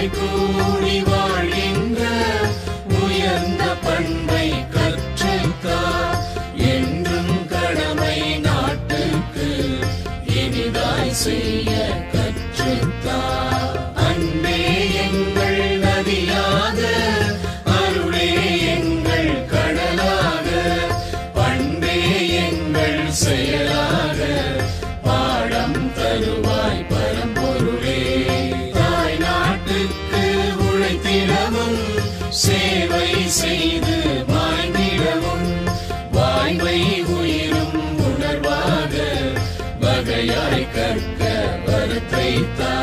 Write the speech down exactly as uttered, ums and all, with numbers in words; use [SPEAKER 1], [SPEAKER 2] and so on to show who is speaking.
[SPEAKER 1] ஒன்றாய் கூடி வாழ்கின்ற உயர்ந்த பண்பை கற்றுத்தார். என்றும் கடமை நாட்டுக்கு இனிதாய் செய்ய கற்றுத்தார். அன்பே எங்கள் நதியாக, அருளே எங்கள் கடலாக, பண்பே எங்கள் செயலாக பாடம் தருவாய் பரம்பொருளே. தாய் நாட்டுக்கு உழைத்திடவும் சேவை செய்து வாழ்ந்திடவும் வாய்மை உயிரும் உணர்வாக வகையாய் கற்க வரத்தை